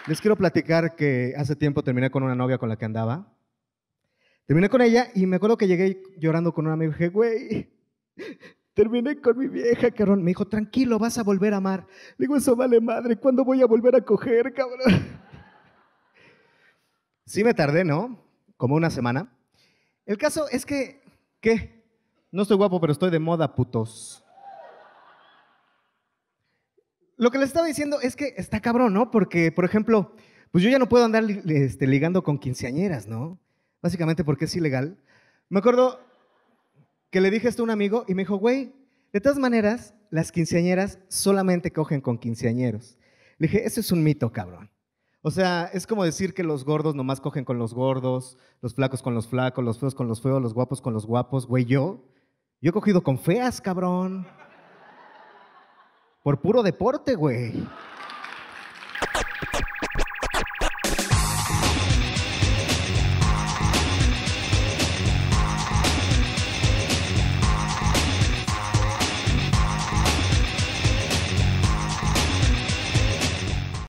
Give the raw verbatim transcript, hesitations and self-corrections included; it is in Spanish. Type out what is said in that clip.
Les quiero platicar que hace tiempo terminé con una novia con la que andaba. Terminé con ella y me acuerdo que llegué llorando con un amigo y dije, güey, terminé con mi vieja, cabrón. Me dijo, tranquilo, vas a volver a amar. Le digo, eso vale madre, ¿cuándo voy a volver a coger, cabrón? Sí me tardé, ¿no? Como una semana. El caso es que, ¿qué? No estoy guapo, pero estoy de moda, putos. Lo que les estaba diciendo es que está cabrón, ¿no? Porque, por ejemplo, pues yo ya no puedo andar li- este, ligando con quinceañeras, ¿no? Básicamente porque es ilegal. Me acuerdo que le dije esto a un amigo y me dijo, güey, de todas maneras, las quinceañeras solamente cogen con quinceañeros. Le dije, eso es un mito, cabrón. O sea, es como decir que los gordos nomás cogen con los gordos, los flacos con los flacos, los feos con los feos, los guapos con los guapos. Güey, yo, yo he cogido con feas, cabrón. Por puro deporte, güey.